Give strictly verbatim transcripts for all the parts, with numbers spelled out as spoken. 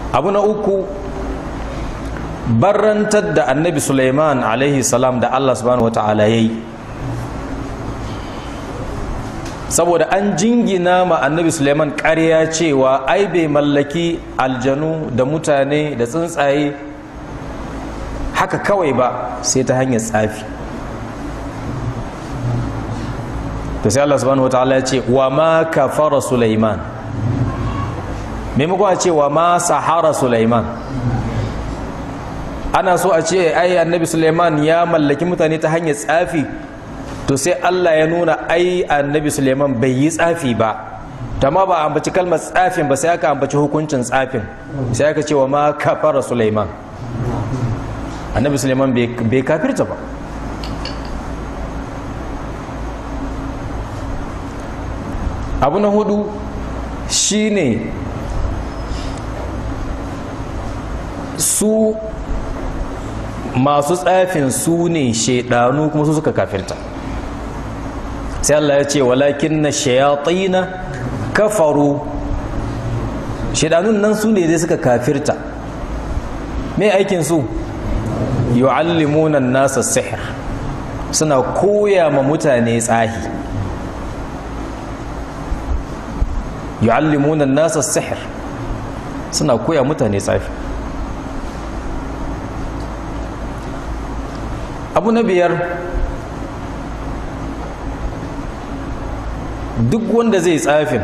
abu na uku barrantar da annabi Sulaiman alaihi salam da Allah subhanahu wata'ala yayi, saboda an jingina ma annabi Sulaiman ƙarya cewa ai bai mallaki aljanu da mutane da tsuntsaye haka kawai ba sai ta hanyar tsafi. to sai Allah subhanahu wata'ala ya ce wa ma kafara Sulaiman, maimakon a ce wa ma sahara Sulaiman. Ana so a ce ai annabi Sulaiman ya mallaki mutane ta hanyar tsafi, to sai Allah ya nuna ai annabi Sulaiman bai yi tsafi ba, tamma ba ambaci kalmar tsafin ba sai aka ambaci hukuncin tsafin, sai aka ce wa ma kafara Sulaiman. Annabi Sulaiman bai kafirta ba. Abu na hudu shine su masu tsafin su ne shaidanu kuma su suka kafirta. sai Allah ya ce walakin na shayatina kafaru, shaidanun nan su ne dai suka kafirta. me aikin su? yu'allimuna nasa sihir, suna koya ma mutane tsahi. yu'allimuna nasa sihir, suna koya mutane tsafi. abu na biyar, duk wanda zai tsafin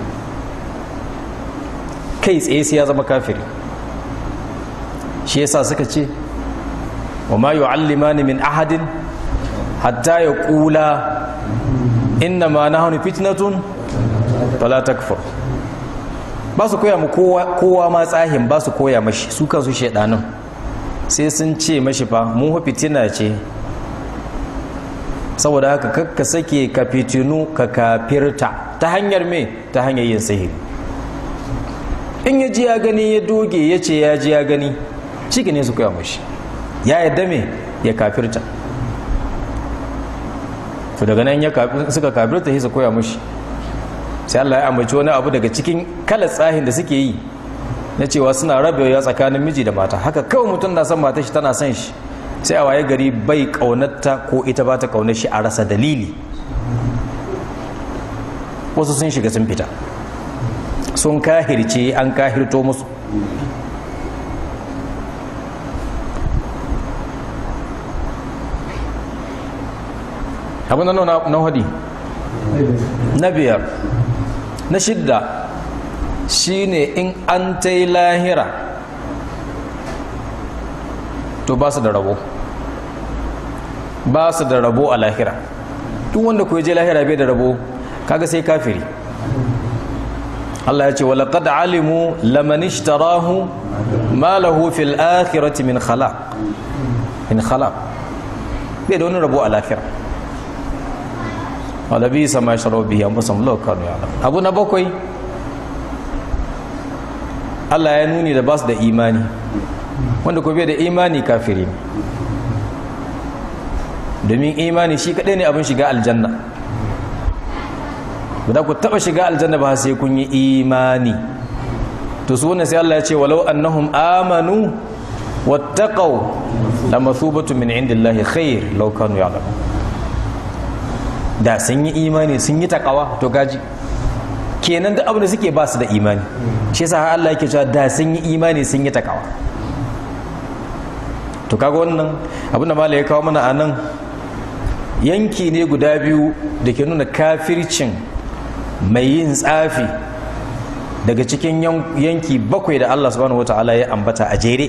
kai tsaye sai ya zama kafiri. shi yasa suka ce wa ma yu'allimani min ahadin hatta yaqula inna ma nahnu fitnatun fala takfur. ba su koya mu kowa kowa ma tsahin, ba su koya mashi su kansu shedanin, sai sun ce mashi fa mu fitina ce, saboda haka kakka sake ka fitinu ka kafirta. ta hanyar me? ta hanyar yin sihiri. in ya ji ya gani ya doge ya ce ya ji ya gani, shi ne su koya mashi, ya yadda me ya kafirta. to daga nan ya suka kafirta sai su koya mashi. sai Allah ya ambaci wani abu daga cikin kalar tsahin da suke yi na cewa suna rabewa tsakanin miji da mata. haka kawai mutum na son matar shi tana son shi, sai a waye gari bai kaunarta ko ita ba ta kaunar shi a rasa dalili. wasu sun shiga sun fita, sun kahirce an kahirto musu. abin da na hadi na biyar. na shidda shine in an ta yi lahira to ba su da rabo, ba su da rabo a lahira. duk wanda ku je lahira bai da rabo, kaga sai kafiri. Allah ya ce walaqad alimu laman ishtarahu ma lahu fil akhirati min khalaq, min khalaq. bai da wani rabo a lahira. wala bi sama sharo bihi anfusahum law kanu ya'lamun. abu na bakwai, Allah ya nuni da basu da imani, wanda ko bai da imani kafiri. domin imani shi kadai ne abin shiga aljanna. ba za ku taba shiga aljanna ba sai kun yi imani. to su wannan sai Allah ya ce walau annahum amanu wattaqaw lamathubatu min indillahi khair law kanu ya'lamun. da sun yi imani sun yi takawa, to gaji kenan duk abin da suke ba su da imani. shi yasa Allah yake cewa da sun yi imani sun yi takawa. to kaga wannan abin da malai ya kawo mana anan yanki ne guda biyu da ke nuna kafircin mai yin tsafi daga cikin yanki bakwai da Allah subhanahu wataala ya ambata a jere,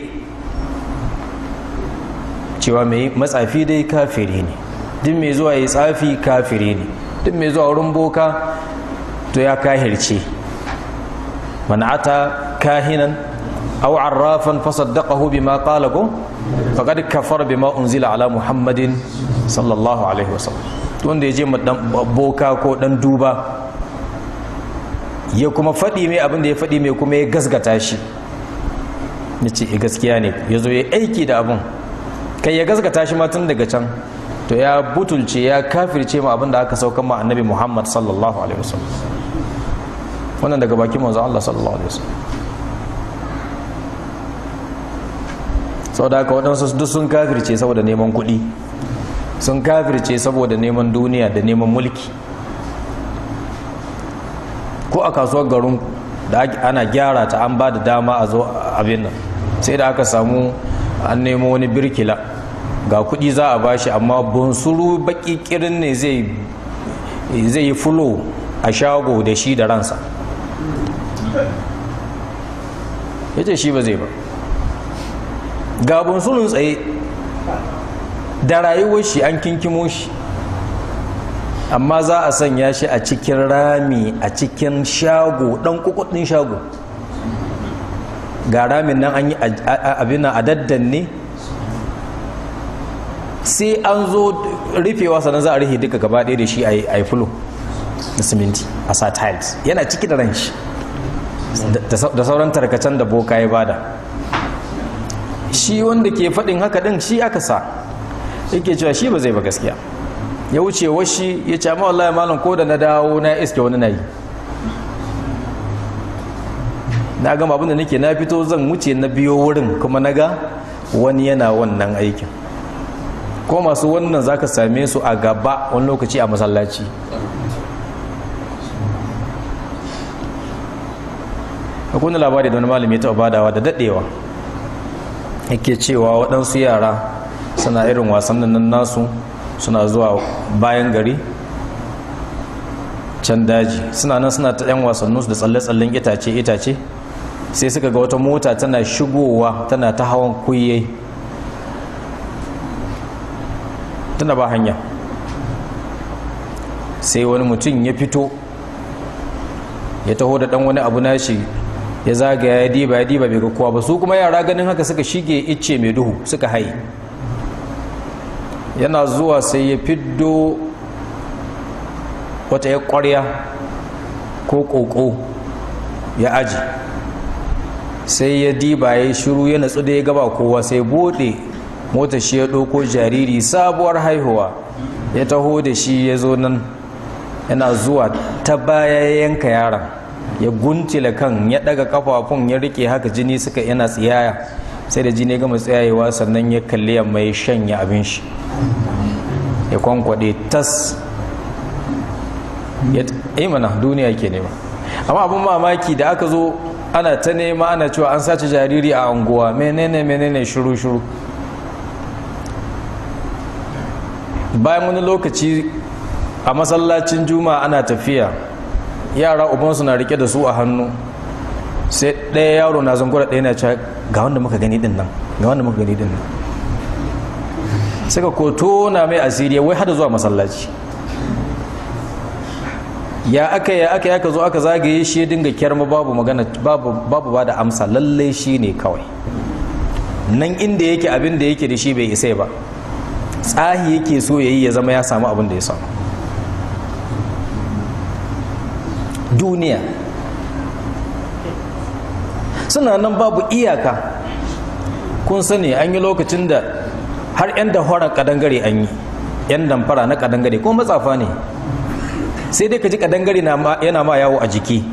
cewa mai matsafi dai kafiri ne, duk mai zuwa yi tsafi kafiri ne, duk mai zuwa wurin boka to ya kahirce. man ata kahinan aw arrafan fasaddaqahu bima qala faqad kafara bima unzila ala muhammadin sallallahu alaihi wasallam. wanda ya je dan boka ko dan duba ya kuma faɗi mai abin da ya faɗi mai kuma ya gasgata shi, ya ce gaskiya ne, ya zo ya aiki da abin, kai ya gasgata shi ma tun daga can, to ya butulce ya kafirce ma abin da aka saukan ma annabi Muhammad sallallahu alaihi wasallam. wannan daga bakin manzo Allah sallallahu alaihi wasallam. sau da haka waɗansu duk sun kafirce saboda neman kuɗi, sun kafirce saboda neman duniya da neman mulki. Ko a kasuwar garin da ana gyara ta an ba da dama a zo abin nan, sai da aka samu an nemo wani birkila ga kuɗi za a bashi, amma bunsuru baki kirin ne zai yi fulo a shago da shi da ransa. Ya ce shi ba zai ba, ga bunsurun tsaye da rayuwar shi an kinkimo shi, amma za a sanya shi a cikin rami a cikin shago, ɗan kukudin shago. Ga ramin nan an yi abin a daddanne, sai an zo rufewa sannan za a rufe duka gaba ɗaya da shi a yi fulo da siminti a sa tiles, yana ciki da ran shi da sauran tarkacen da boka ya bada. Shi wanda ke faɗin haka ɗin shi aka sa, yake cewa shi ba zai ba gaskiya. Ya wuce washi ya ce amma wallahi malam ko da na dawo na iske wani na yi, na gama abinda nake na fito zan wuce na biyo wurin kuma na ga wani yana wannan aikin. Ko masu wannan zaka same su a gaba wani lokaci a masallaci. Akwai labari da wani malami ta badawa da dadewa, yake cewa waɗansu yara suna irin wasannin nan nasu, suna zuwa bayan gari can daji, suna nan suna ta yan wasanninsu da tsalle-tsallen itace-itace, sai suka ga wata mota tana shigowa tana ta hawan kuye, tana ba hanya. Sai wani mutum ya fito ya taho da ɗan wani abu nashi, ya zagaya ya diba ya diba bai ga kowa ba. Su kuma yara ganin haka suka shige icce mai duhu suka haye. Yana zuwa sai ya fiddo wata ya ƙwarya ko ƙoƙo ya aji, sai ya diba ya shiru ya natsu da ya gaba kowa, sai bude mota shi ya ɗauko jariri sabuwar haihuwa ya taho da shi ya zo nan. Yana zuwa ta baya ya yanka yaron, ya guntila kan, ya daga kafafun, ya rike haka jini suka yana tsiyaya, sai da jini gama tsayayewa sannan ya kalli yamma ya shanya abin shi, ya kwankwade tas. Ya yi mana duniya ke nema. Amma abin mamaki da aka zo ana ta nema ana cewa an sace jariri a anguwa, menene menene shiru shiru. Bayan wani lokaci a masallacin juma'a ana tafiya, yara ubansu na rike da su a hannu, sai ɗaya yaro na zangura ɗaya na cewa ga wanda muka gani din nan, ga wanda muka gani din nan. Suka koto na mai asiri wai hada zuwa masallaci. Ya aka ya aka ya ka zo aka zagaye shi ya dinga kyarma, babu magana, babu babu ba da amsa, lalle shi ne kawai nan inda yake, abin da yake da shi bai isa ba, tsahi yake so yayi ya zama ya samu abin da ya samu. Duniya suna nan babu iyaka. Kun sani an yi lokacin da har 'yan damfara kadangare an yi, 'yan damfara na kadangare ko matsafa ne, sai dai ka ji kadangare yana ma yawo a jiki.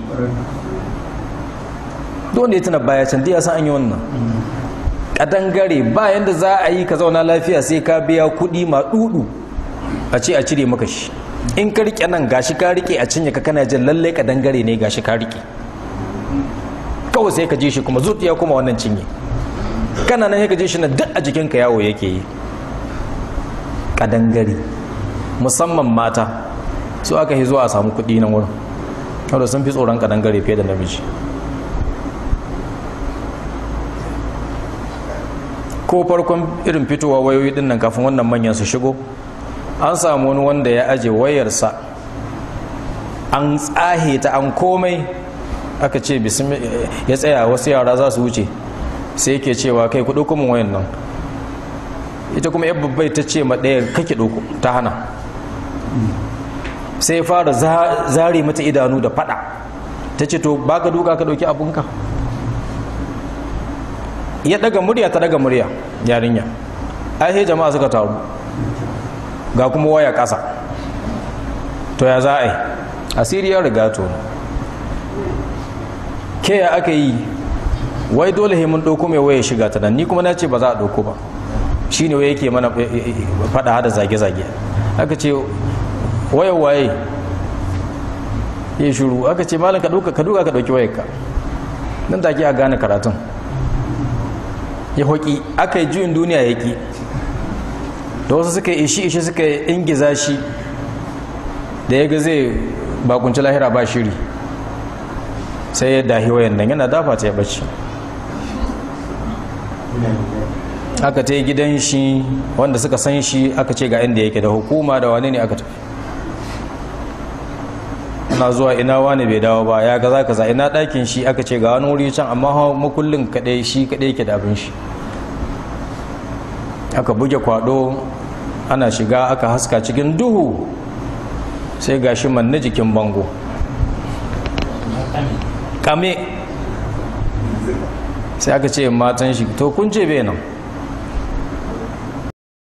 Don ya tuna baya can ya san an yi wannan. Kadangare bayan da za a yi ka zauna lafiya sai ka biya kuɗi ma dudu a ce a cire maka shi. In ka rike nan gashi ka rike a cinye ka, kana jin lallai kadangare ne gashi ka rike, kawai sai ka ji shi kuma zuciya kuma wannan cinye, kana nan ya ka ji shi na duk a jikinka yawo yake yi. Kadangare musamman mata su aka yi zuwa a samu kuɗi nan wurin, wadda sun fi tsoron kadangare fiye da namiji. Ko farkon irin fitowa wayoyi din nan kafin wannan manyan su shigo, an samu wani wanda ya aje wayarsa an tsahe ta an komai, aka ce ya tsaya wasu yara za su wuce, sai yake cewa kai ku ɗauko min wayan nan. Ita kuma yan babbai ta ce ma ɗaya kake ɗauko, ta hana. Sai fara zare mata idanu da fada, ta ce to ba ka duka ka ɗauki abunka. Ya daga murya, ta daga murya yarinya, ai jama'a suka taru ga kuma waya ƙasa, to ya za a yi? Asiri ya riga to ke ya aka yi wai dole he mun ɗauko mai waya shiga ta nan, ni kuma na ce ba za a ɗauko ba. Shi ne wai yake mana faɗa da zage-zage. Aka ce wayar waye ya shuru, aka ce malam ka duka ka duka ka dauki wayarka, nan take a gane karatun. Ya hoki aka yi juyin duniya ya ki, da wasu suka yi ishi ishi suka yi ingiza shi, da ya ga zai bakunci lahira ba shiri, sai ya dahi wayan nan yana dafa ta ya bacci. Aka ta yi gidan shi wanda suka san shi, aka ce ga inda yake, da hukuma da wane ne aka tafi. Ana zuwa ina wani bai dawo ba, ya gaza kaza, ina ɗakin shi, aka ce ga wani wuri can, amma makullin kaɗai shi kaɗai yake da abin shi. Aka buge kwado, ana shiga aka haska cikin duhu, sai ga shi manne jikin bango kame. Sai aka ce matan shi to kun ce bai nan,